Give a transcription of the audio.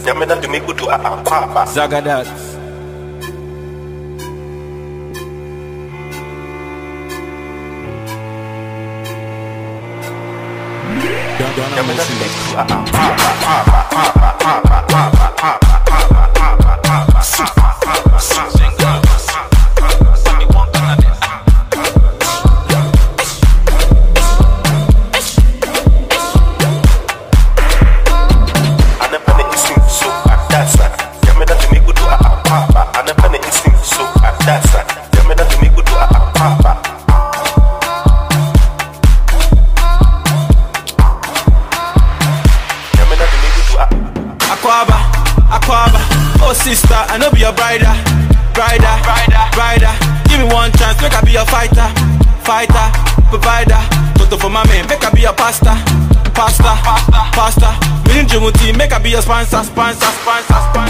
Yamena to make to papa. Zagadat. Yamena to make Aquaba, oh sister, I know be your brider. Give me one chance, make I be your fighter, provider. Toto for my man, make I be your pasta. Meaning Jumuti, make I be your sponsor.